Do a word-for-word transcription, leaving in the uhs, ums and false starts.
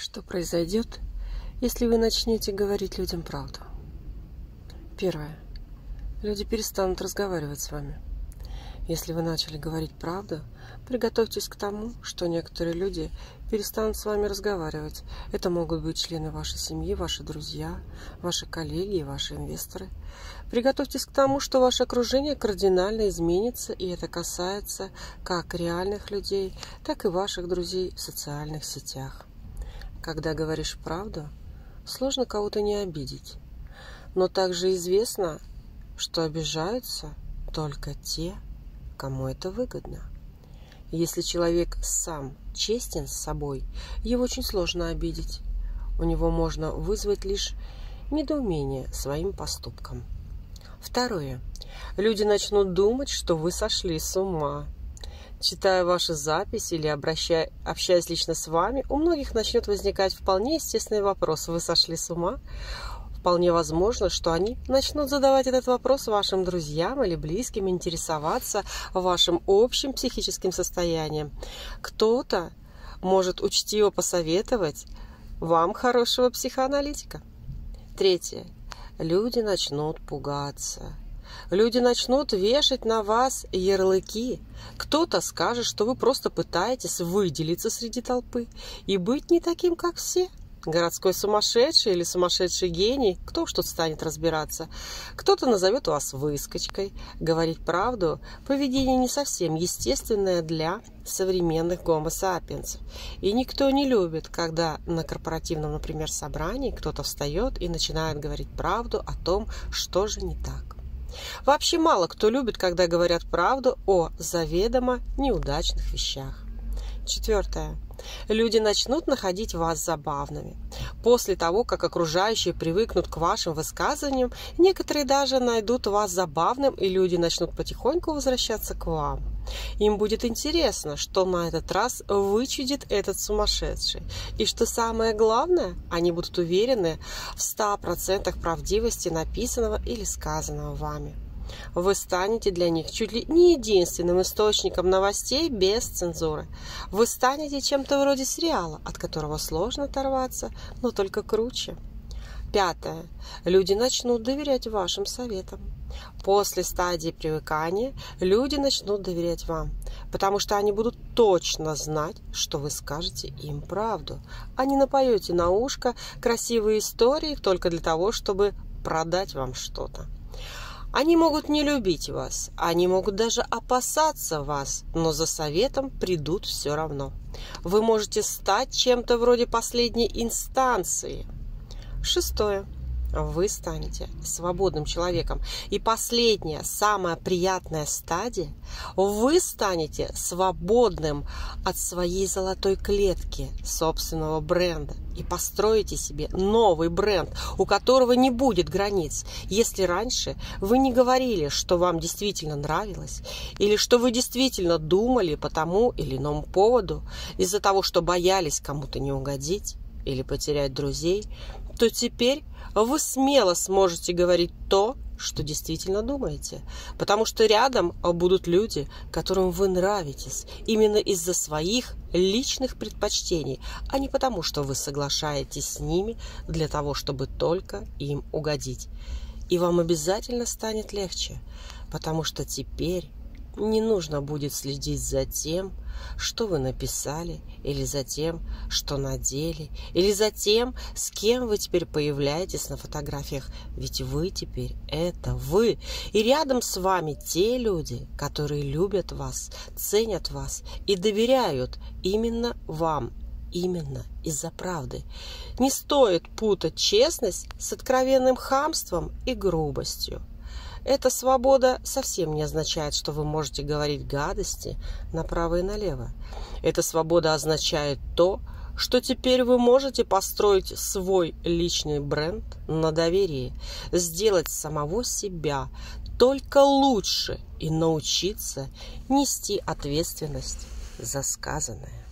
Что произойдет, если вы начнете говорить людям правду? Первое. Люди перестанут разговаривать с вами. Если вы начали говорить правду, приготовьтесь к тому, что некоторые люди перестанут с вами разговаривать. Это могут быть члены вашей семьи, ваши друзья, ваши коллеги и ваши инвесторы. Приготовьтесь к тому, что ваше окружение кардинально изменится, и это касается как реальных людей, так и ваших друзей в социальных сетях. Когда говоришь правду, сложно кого-то не обидеть. Но также известно, что обижаются только те, кому это выгодно. Если человек сам честен с собой, его очень сложно обидеть. У него можно вызвать лишь недоумение своим поступком. Второе. Люди начнут думать, что вы сошли с ума. Читая ваши записи или обращая, общаясь лично с вами, у многих начнет возникать вполне естественный вопрос: вы сошли с ума? Вполне возможно, что они начнут задавать этот вопрос вашим друзьям или близким, интересоваться вашим общим психическим состоянием. Кто-то может учтиво посоветовать вам хорошего психоаналитика. Третье. Люди начнут пугаться. Люди начнут вешать на вас ярлыки. Кто-то скажет, что вы просто пытаетесь выделиться среди толпы и быть не таким, как все. Городской сумасшедший или сумасшедший гений, кто уж тут станет разбираться. Кто-то назовет вас выскочкой. Говорить правду – поведение не совсем естественное для современных гомо сапиенсов. И никто не любит, когда на корпоративном, например, собрании кто-то встает и начинает говорить правду о том, что же не так. Вообще мало кто любит, когда говорят правду о заведомо неудачных вещах. Четвертое. Люди начнут находить вас забавными. После того, как окружающие привыкнут к вашим высказываниям, некоторые даже найдут вас забавным, и люди начнут потихоньку возвращаться к вам. Им будет интересно, что на этот раз вычудит этот сумасшедший. И что самое главное, они будут уверены в ста процентах правдивости написанного или сказанного вами. Вы станете для них чуть ли не единственным источником новостей без цензуры. Вы станете чем-то вроде сериала, от которого сложно оторваться, но только круче. Пятое. Люди начнут доверять вашим советам. После стадии привыкания люди начнут доверять вам, потому что они будут точно знать, что вы скажете им правду, а не напоете на ушко красивые истории только для того, чтобы продать вам что-то. Они могут не любить вас, они могут даже опасаться вас, но за советом придут все равно. Вы можете стать чем-то вроде последней инстанции. Шестое. Вы станете свободным человеком. И последняя, самая приятная стадия, вы станете свободным от своей золотой клетки собственного бренда и построите себе новый бренд, у которого не будет границ. Если раньше вы не говорили, что вам действительно нравилось, или что вы действительно думали по тому или иному поводу, из-за того, что боялись кому-то не угодить или потерять друзей, то теперь вы смело сможете говорить то, что действительно думаете, потому что рядом будут люди, которым вы нравитесь именно из-за своих личных предпочтений, а не потому, что вы соглашаетесь с ними для того, чтобы только им угодить. И вам обязательно станет легче, потому что теперь не нужно будет следить за тем, что вы написали, или за тем, что надели, или за тем, с кем вы теперь появляетесь на фотографиях. Ведь вы теперь это вы. И рядом с вами те люди, которые любят вас, ценят вас и доверяют именно вам. Именно из-за правды. Не стоит путать честность с откровенным хамством и грубостью. Эта свобода совсем не означает, что вы можете говорить гадости направо и налево. Эта свобода означает то, что теперь вы можете построить свой личный бренд на доверии, сделать самого себя только лучше и научиться нести ответственность за сказанное.